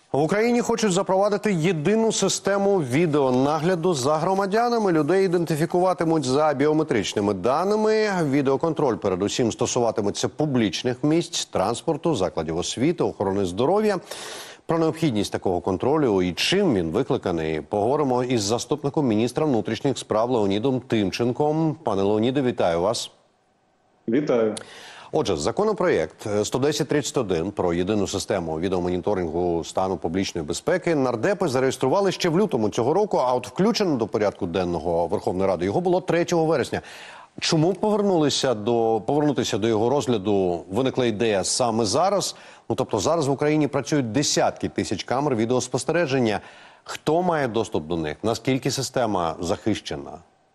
В Україні хочуть запровадити єдину систему відеонагляду за громадянами. Людей ідентифікуватимуть за біометричними даними. Відеоконтроль передусім стосуватиметься публічних місць, транспорту, закладів освіти, охорони здоров'я. Про необхідність такого контролю і чим він викликаний поговоримо із заступником міністра внутрішніх справ Леонідом Тимченком. Пане Леоніде, вітаю вас. Вітаю. Отже, законопроєкт 11031 про єдину систему відеомоніторингу стану публічної безпеки нардепи зареєстрували ще в лютому цього року, а от включено до порядку денного Верховної Ради його було 3 вересня. Чому повернутися до його розгляду виникла ідея саме зараз? Ну, тобто зараз в Україні працюють десятки тисяч камер відеоспостереження. Хто має доступ до них? Наскільки система захищена?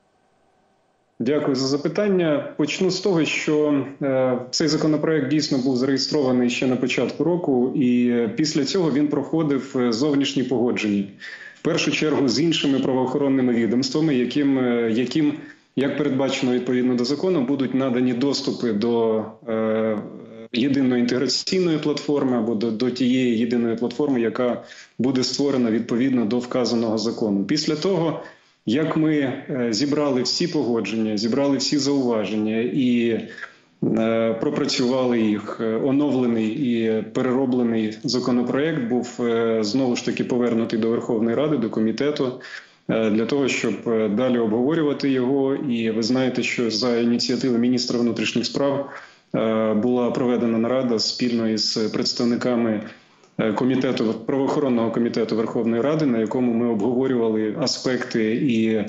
Дякую за запитання. Почну з того, що цей законопроект дійсно був зареєстрований ще на початку року, і після цього він проходив зовнішні погодження. В першу чергу з іншими правоохоронними відомствами, яким, як передбачено відповідно до закону, будуть надані доступи до єдиної інтеграційної платформи або до тієї єдиної платформи, яка буде створена відповідно до вказаного закону. Після того, як ми зібрали всі погодження, зібрали всі зауваження і пропрацювали їх, оновлений і перероблений законопроект був знову ж таки повернутий до Верховної Ради, до комітету, для того, щоб далі обговорювати його. І ви знаєте, що за ініціативи міністра внутрішніх справ була проведена нарада спільно із представниками правоохоронного комітету Верховної Ради, на якому ми обговорювали аспекти і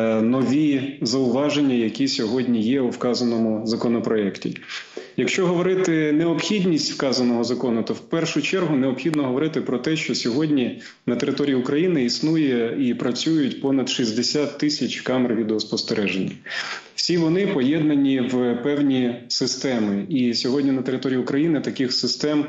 нові зауваження, які сьогодні є у вказаному законопроєкті. Якщо говорити необхідність вказаного закону, то в першу чергу необхідно говорити про те, що сьогодні на території України існує і працюють понад 60 тисяч камер відеоспостереження. Всі вони поєднані в певні системи. І сьогодні на території України таких систем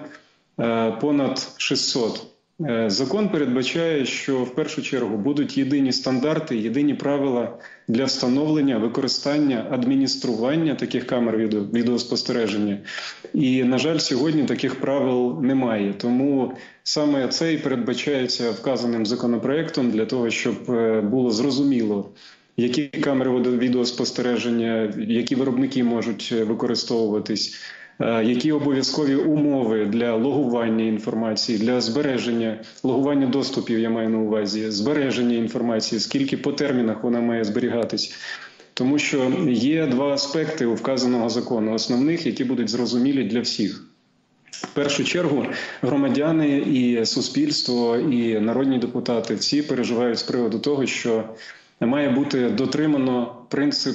понад 600. Закон передбачає, що в першу чергу будуть єдині стандарти, єдині правила для встановлення, використання, адміністрування таких камер відеоспостереження. І, на жаль, сьогодні таких правил немає. Тому саме це і передбачається вказаним законопроектом для того, щоб було зрозуміло, які камери відеоспостереження, які виробники можуть використовуватись, які обов'язкові умови для логування інформації, для збереження, логування доступів, я маю на увазі, збереження інформації, скільки по термінах вона має зберігатись. Тому що є два аспекти у вказаного закону, основних, які будуть зрозумілі для всіх. В першу чергу громадяни і суспільство, і народні депутати всі переживають з приводу того, що має бути дотримано принцип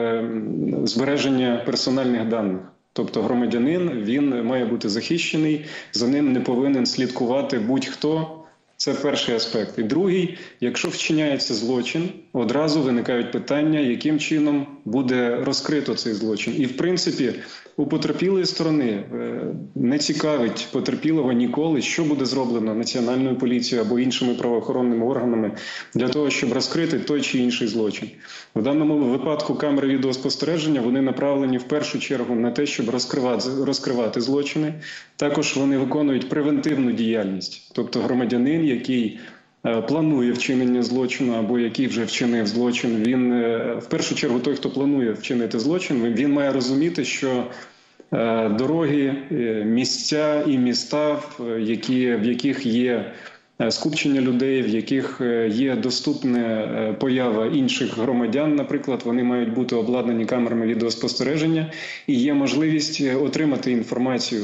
збереження персональних даних. Тобто громадянин, він має бути захищений, за ним не повинен слідкувати будь-хто. Це перший аспект. І другий, якщо вчиняється злочин, одразу виникають питання, яким чином буде розкрито цей злочин. І в принципі, у потерпілої сторони не цікавить потерпілого ніколи, що буде зроблено Національною поліцією або іншими правоохоронними органами для того, щоб розкрити той чи інший злочин. В даному випадку камери відеоспостереження, вони направлені в першу чергу на те, щоб розкривати злочини. Також вони виконують превентивну діяльність. Тобто громадянин, який планує вчинення злочину або який вже вчинив злочин, він, в першу чергу той, хто планує вчинити злочин, він має розуміти, що дороги, місця і міста, в яких є скупчення людей, в яких є доступна поява інших громадян, наприклад, вони мають бути обладнані камерами відеоспостереження, і є можливість отримати інформацію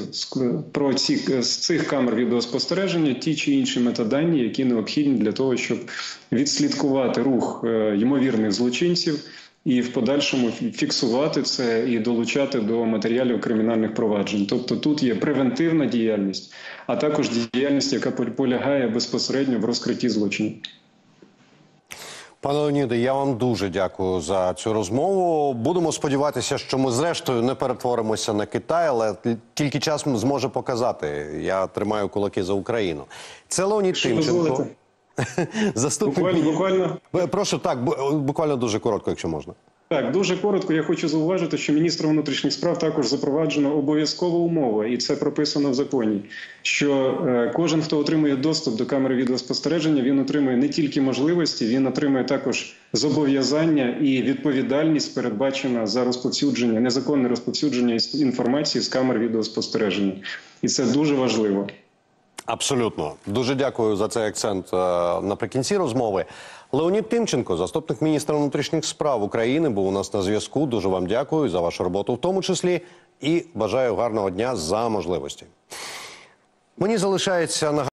з цих камер відеоспостереження, ті чи інші метадані, які необхідні для того, щоб відслідкувати рух ймовірних злочинців, і в подальшому фіксувати це і долучати до матеріалів кримінальних проваджень. Тобто тут є превентивна діяльність, а також діяльність, яка полягає безпосередньо в розкритті злочинів. Пане Леоніде, я вам дуже дякую за цю розмову. Будемо сподіватися, що ми зрештою не перетворимося на Китай, але тільки час зможе показати. Я тримаю кулаки за Україну. Це Леонід Тимченко. Заступник. Буквально. Прошу, так, буквально дуже коротко, якщо можна. Так, дуже коротко я хочу зауважити, що міністром внутрішніх справ також запроваджено обов'язкова умова, і це прописано в законі, що кожен, хто отримує доступ до камери відеоспостереження, він отримує не тільки можливості, він отримує також зобов'язання і відповідальність, передбачена за розповсюдження, незаконне розповсюдження інформації з камер відеоспостереження. І це дуже важливо. Абсолютно. Дуже дякую за цей акцент наприкінці розмови. Леонід Тимченко, заступник міністра внутрішніх справ України, був у нас на зв'язку. Дуже вам дякую за вашу роботу в тому числі і бажаю гарного дня за можливості. Мені залишається